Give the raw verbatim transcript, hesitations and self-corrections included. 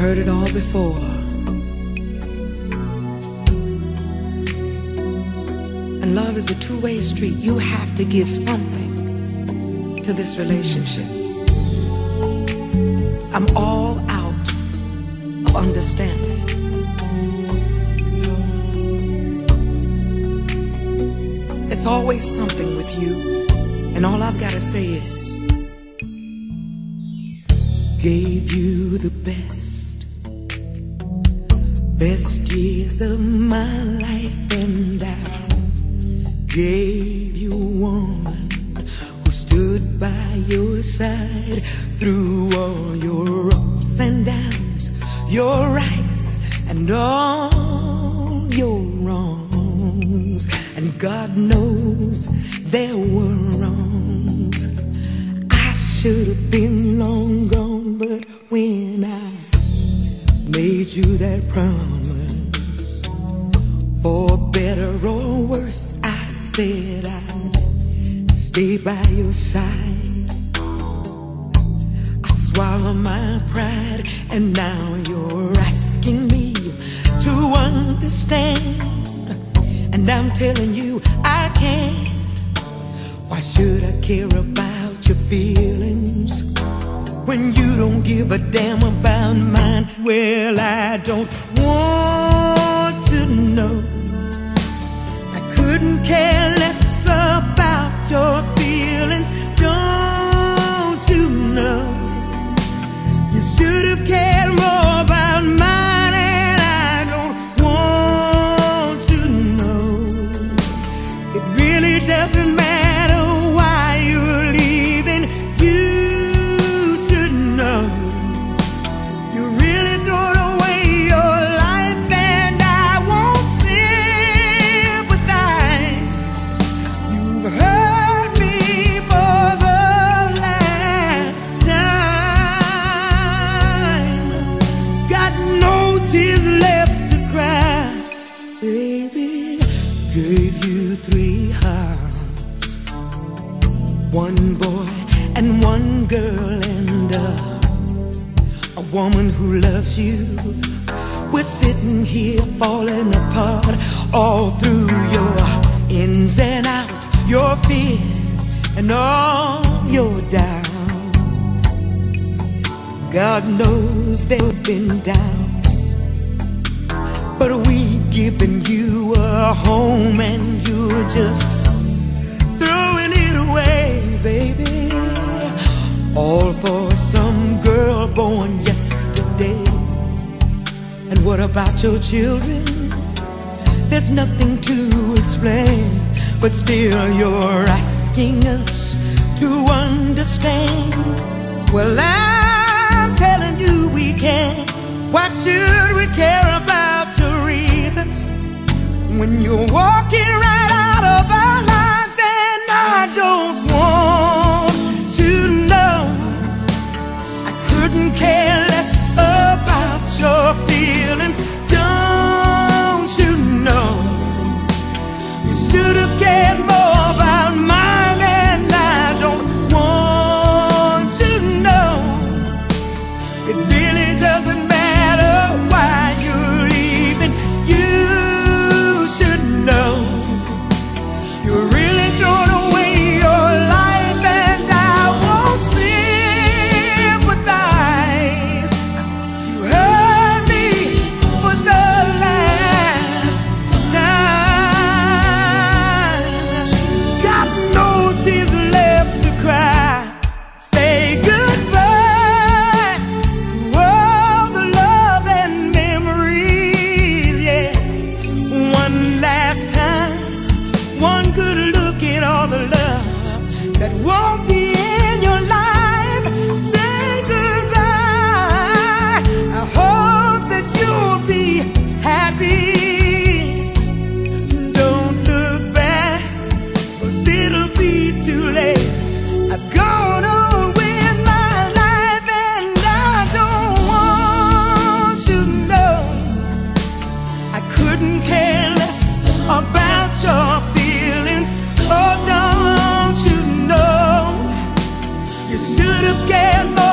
heard it all before. And love is a two-way street. You have to give something to this relationship. I'm all out of understanding. It's always something with you, and all I've got to say is, gave you the best, best years of my life, and I gave you a woman who stood by your side through all your ups and downs, your rights and all your wrongs. And God knows there were wrongs. I should have been long gone, but when I made you that promise, for better or worse, I said I'd stay by your side. I swallow my pride, and now you're asking me to understand. And I'm telling you I can't. Why should I care about your feelings when you don't give a damn about mine? Well, I don't want to know. I couldn't care less about your feelings. Don't you know? You should have cared more about mine. And I don't want to know. It really doesn't matter why you're leaving. You should know. You really throwing away your life, and I won't sympathize. You've hurt me for the last time. Got no tears left to cry, baby. Gave you three hearts, one boy and one girl, and a, a woman who loves you. We're sitting here falling apart all through your ins and outs, your fears and all your doubts. God knows there have been doubts, but we've given you a home and you're just throwing it away, baby. All for some girl born yesterday. And what about your children? There's nothing to explain, but still you're asking us to understand. Well, I'm telling you we can't. Why should we care about your reasons when you're walking right out of our lives? And I don't want to know. I couldn't care less about your feelings. Don't you know? You should have cared more about mine, and I don't want to know. It really doesn't matter why you're leaving. You should know. You're really throwing away your life, and I won't sympathize. You hurt me for the last time. Got no tears left to cry. Say goodbye to all the love and memories, yeah. One last time, one good look at all the love that won't be in your life. Say goodbye. I hope that you'll be happy. Don't look back, 'cause it'll be too late. I've gone on with my life, and I don't want you to know. I couldn't care less about your feelings. Oh, don't you know? You should have cared more.